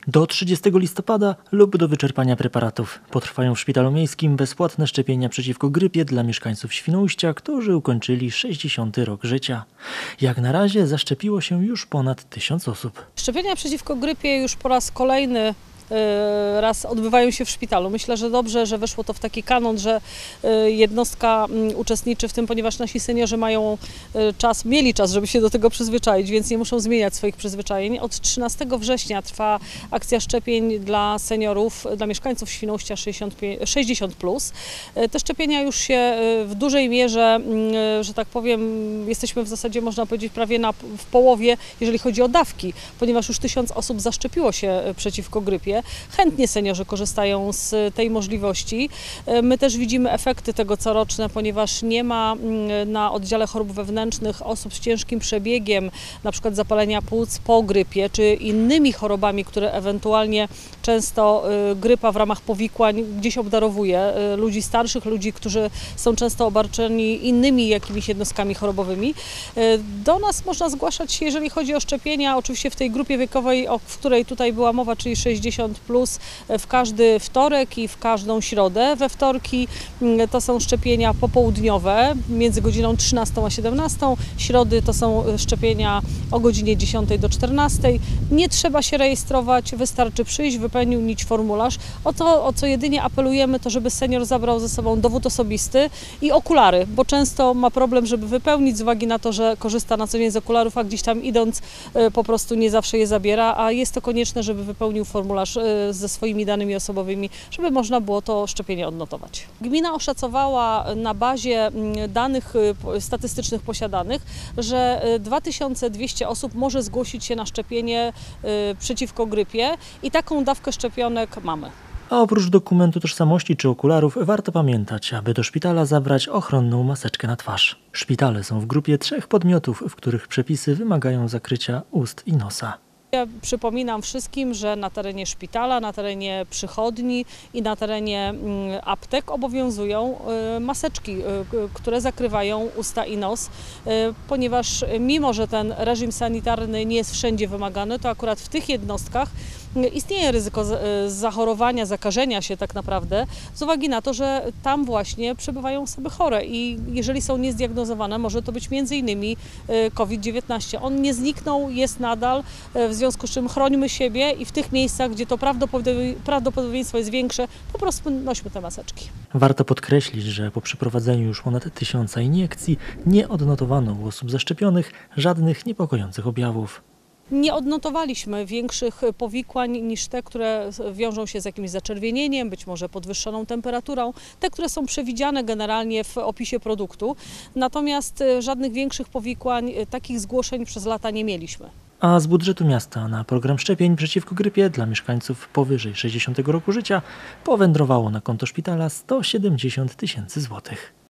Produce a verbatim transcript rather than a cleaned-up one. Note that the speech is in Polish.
Do trzydziestego listopada lub do wyczerpania preparatów potrwają w szpitalu miejskim bezpłatne szczepienia przeciwko grypie dla mieszkańców Świnoujścia, którzy ukończyli sześćdziesiąty rok życia. Jak na razie zaszczepiło się już ponad tysiąc osób. Szczepienia przeciwko grypie już po raz kolejny raz odbywają się w szpitalu. Myślę, że dobrze, że weszło to w taki kanon, że jednostka uczestniczy w tym, ponieważ nasi seniorzy mają czas, mieli czas, żeby się do tego przyzwyczaić, więc nie muszą zmieniać swoich przyzwyczajeń. Od trzynastego września trwa akcja szczepień dla seniorów, dla mieszkańców Świnoujścia sześćdziesiąt plus. Te szczepienia już się w dużej mierze, że tak powiem, jesteśmy w zasadzie, można powiedzieć, prawie na, w połowie, jeżeli chodzi o dawki, ponieważ już tysiąc osób zaszczepiło się przeciwko grypie. Chętnie seniorzy korzystają z tej możliwości. My też widzimy efekty tego coroczne, ponieważ nie ma na oddziale chorób wewnętrznych osób z ciężkim przebiegiem, na przykład zapalenia płuc po grypie, czy innymi chorobami, które ewentualnie często grypa w ramach powikłań gdzieś obdarowuje ludzi starszych, ludzi, którzy są często obarczeni innymi jakimiś jednostkami chorobowymi. Do nas można zgłaszać się, jeżeli chodzi o szczepienia, oczywiście w tej grupie wiekowej, o której tutaj była mowa, czyli sześćdziesiąt plus, w każdy wtorek i w każdą środę. We wtorki to są szczepienia popołudniowe między godziną trzynastą a siedemnastą. Środy to są szczepienia o godzinie dziesiątej do czternastej. Nie trzeba się rejestrować, wystarczy przyjść, wypełnić formularz. O to, o co jedynie apelujemy, to żeby senior zabrał ze sobą dowód osobisty i okulary, bo często ma problem, żeby wypełnić z uwagi na to, że korzysta na co dzień z okularów, a gdzieś tam idąc po prostu nie zawsze je zabiera, a jest to konieczne, żeby wypełnił formularz ze swoimi danymi osobowymi, żeby można było to szczepienie odnotować. Gmina oszacowała na bazie danych statystycznych posiadanych, że dwa tysiące dwieście osób może zgłosić się na szczepienie przeciwko grypie i taką dawkę szczepionek mamy. A oprócz dokumentu tożsamości czy okularów warto pamiętać, aby do szpitala zabrać ochronną maseczkę na twarz. Szpitale są w grupie trzech podmiotów, w których przepisy wymagają zakrycia ust i nosa. Ja przypominam wszystkim, że na terenie szpitala, na terenie przychodni i na terenie aptek obowiązują maseczki, które zakrywają usta i nos, ponieważ mimo, że ten reżim sanitarny nie jest wszędzie wymagany, to akurat w tych jednostkach istnieje ryzyko zachorowania, zakażenia się tak naprawdę z uwagi na to, że tam właśnie przebywają osoby chore i jeżeli są niezdiagnozowane, może to być między innymi COVID dziewiętnaście. On nie zniknął, jest nadal, w związku z czym chrońmy siebie i w tych miejscach, gdzie to prawdopodobieństwo jest większe, po prostu nośmy te maseczki. Warto podkreślić, że po przeprowadzeniu już ponad tysiąca iniekcji nie odnotowano u osób zaszczepionych żadnych niepokojących objawów. Nie odnotowaliśmy większych powikłań niż te, które wiążą się z jakimś zaczerwienieniem, być może podwyższoną temperaturą, te, które są przewidziane generalnie w opisie produktu. Natomiast żadnych większych powikłań, takich zgłoszeń przez lata nie mieliśmy. A z budżetu miasta na program szczepień przeciwko grypie dla mieszkańców powyżej sześćdziesiątego roku życia powędrowało na konto szpitala sto siedemdziesiąt tysięcy złotych.